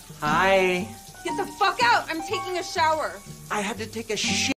Hi. Get the fuck out! I'm taking a shower. I had to take a shit.